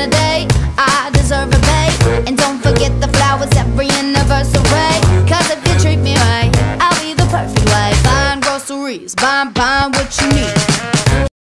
a day. I deserve a babe. And don't forget the flowers every anniversary. Cause if you treat me right, I'll be the perfect wife. Buying groceries, buying